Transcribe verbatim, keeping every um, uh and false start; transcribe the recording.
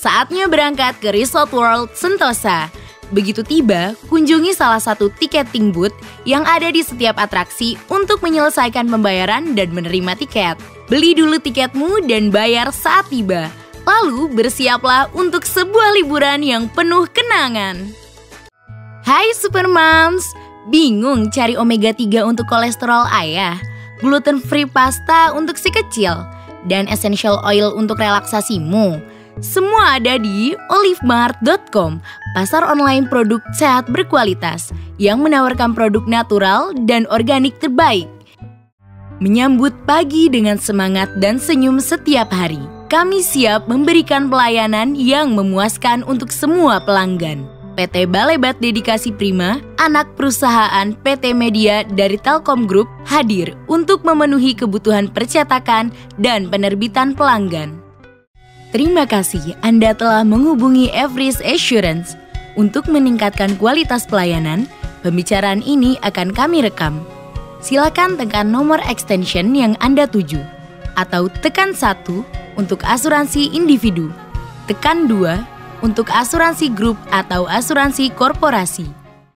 Saatnya berangkat ke Resort World Sentosa. Begitu tiba, kunjungi salah satu ticketing booth yang ada di setiap atraksi untuk menyelesaikan pembayaran dan menerima tiket. Beli dulu tiketmu dan bayar saat tiba. Lalu bersiaplah untuk sebuah liburan yang penuh kenangan. Hai Super Moms, bingung cari omega tiga untuk kolesterol ayah, gluten free pasta untuk si kecil, dan essential oil untuk relaksasimu? Semua ada di olivemart dot com, pasar online produk sehat berkualitas yang menawarkan produk natural dan organik terbaik. Menyambut pagi dengan semangat dan senyum setiap hari, kami siap memberikan pelayanan yang memuaskan untuk semua pelanggan. P T Balebat Dedikasi Prima, anak perusahaan P T Media dari Telkom Group, hadir untuk memenuhi kebutuhan percetakan dan penerbitan pelanggan. Terima kasih Anda telah menghubungi Everest Assurance. Untuk meningkatkan kualitas pelayanan, pembicaraan ini akan kami rekam. Silakan tekan nomor extension yang Anda tuju, atau tekan satu untuk asuransi individu, tekan dua untuk asuransi grup atau asuransi korporasi.